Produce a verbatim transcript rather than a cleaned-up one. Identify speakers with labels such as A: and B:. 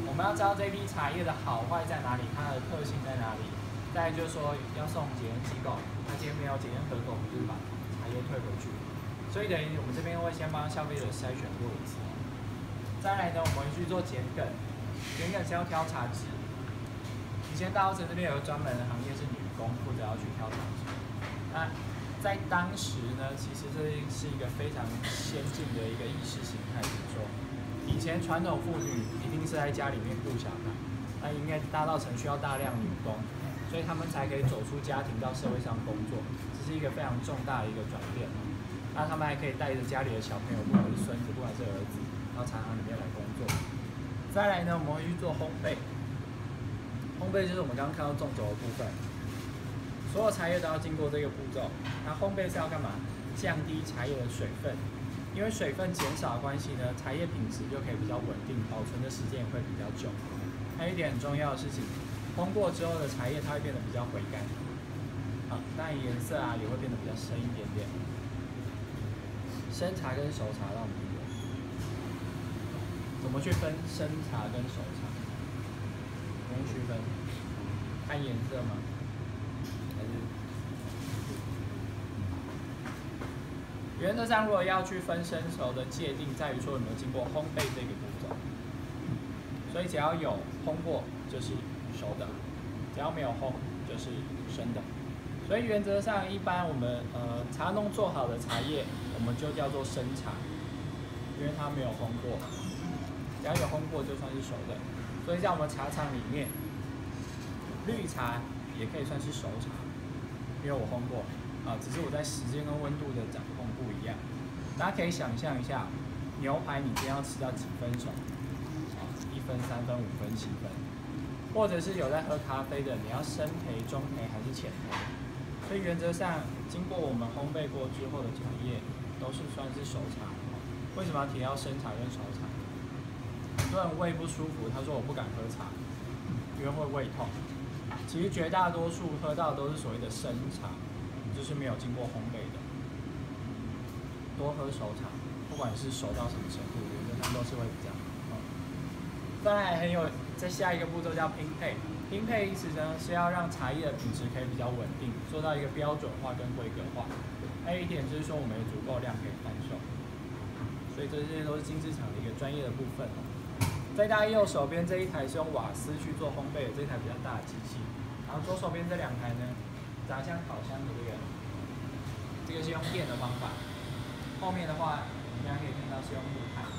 A: 我们要知道这批茶叶的好坏在哪里，它的特性在哪里。再来就是说要送检验机构，那今天没有检验合格，我们就是把茶叶退回去。所以等于我们这边会先帮消费者筛选过一次。再来呢，我们会去做检梗，检梗是要挑茶枝。以前大稻埕这边有个专门的行业是女工，负责要去挑茶枝。那在当时呢，其实这是一个非常先进的一个意识形态，怎么说？以前传统妇女一定是在家里面顾小孩，那应该大稻埕需要大量女工，所以他们才可以走出家庭到社会上工作，这是一个非常重大的一个转变。那他们还可以带着家里的小朋友，不管是孙子，不管是儿子，到茶行里面来工作。再来呢，我们会去做烘焙，烘焙就是我们刚刚看到种酒的部分。所有茶叶都要经过这个步骤。那烘焙是要干嘛？降低茶叶的水分，因为水分减少的关系呢，茶叶品质就可以比较稳定，保存的时间也会比较久。还有一点很重要的事情，烘过之后的茶叶它会变得比较回甘，啊，当然颜色啊也会变得比较深一点点。生茶跟熟茶让我们理解，怎么去分生茶跟熟茶？怎么区分？看颜色吗？原则上，如果要去分生熟的界定，在于说有没有经过烘焙这个步骤。所以只要有烘过就是熟的，只要没有烘就是生的。所以原则上，一般我们呃茶农做好的茶叶，我们就叫做生茶，因为它没有烘过。只要有烘过就算是熟的。所以在我们茶厂里面，绿茶也可以算是熟茶，因为我烘过。啊，只是我在时间跟温度的掌控不一样。大家可以想象一下，牛排你今天要吃到几分熟？啊，一分、三分、五分、七分，或者是有在喝咖啡的，你要深焙、中焙还是浅焙？所以原则上，经过我们烘焙过之后的茶叶，都是算是熟茶。为什么要提到生茶跟熟茶？很多人胃不舒服，他说我不敢喝茶，因为会胃痛。其实绝大多数喝到的都是所谓的生茶。就是没有经过烘焙的，多喝熟茶，不管是熟到什么程度，原则上都是会比较好。当然还有在下一个步骤叫拼配，拼配意思呢是要让茶叶的品质可以比较稳定，做到一个标准化跟规格化。还有一点就是说我们有足够量可以贩售，所以这些都是精制厂的一个专业的部分。在大家右手边这一台是用瓦斯去做烘焙的，这一台比较大的机器，然后左手边这两台呢。炸香、烤香的这个，这个是用电的方法。后面的话，大家可以看到是用木炭。